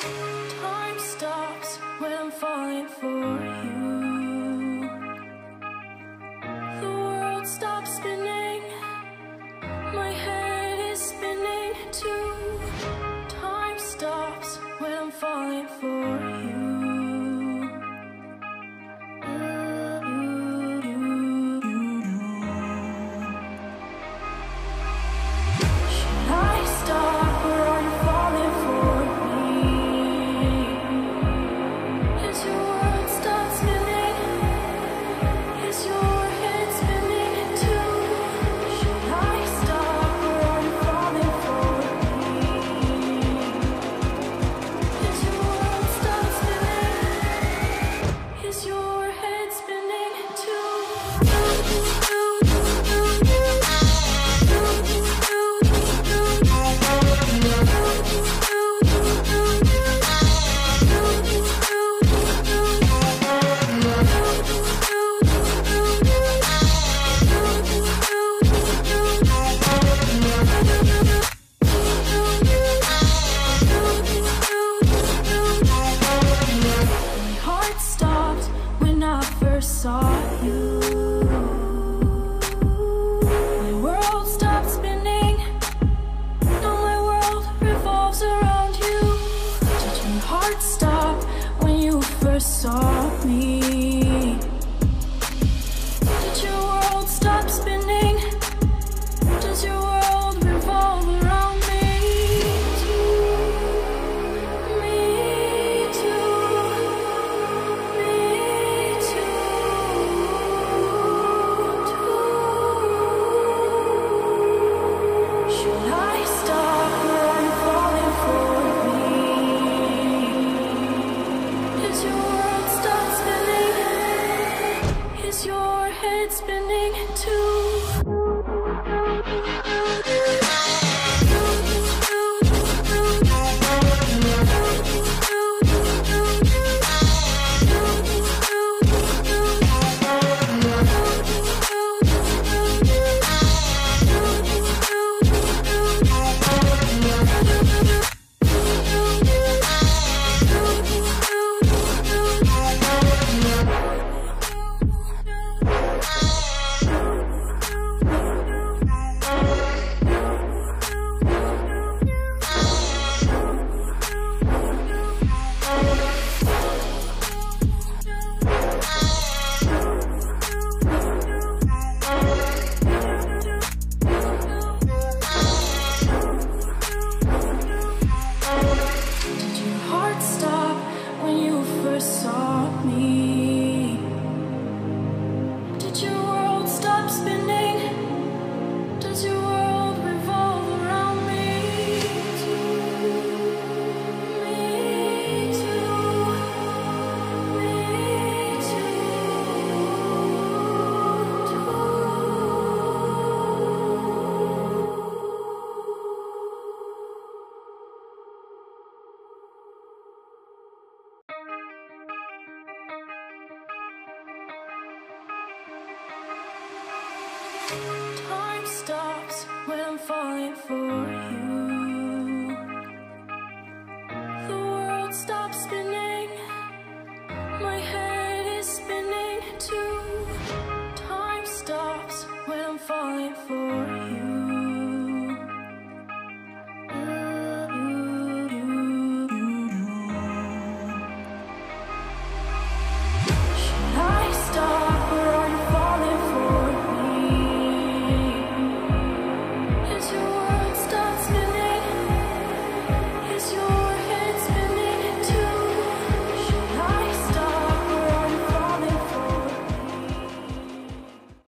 Time stops when I'm falling for you. The world stops spinning, my head is spinning too. Time stops when I'm falling for you. Should I stop or are you falling for me? Is your world stop spinning? Is your head spinning too? Should I stop or are you falling for me? Is your world stop spinning? Is your head spinning too? My heart stopped when I first saw you. My world stopped spinning. Now my world revolves around you. Did your heart stop when you first saw me? Did your world stop spinning? Does your world revolve around me? Me too. Me too. Should I stop or are you falling for me? Is your world stop spinning? Is your head spinning too? Did your heart stop when you first saw me? Did your world stop spinning? Does your world revolve around me? Me too. Me too. Time stops when I'm falling for you.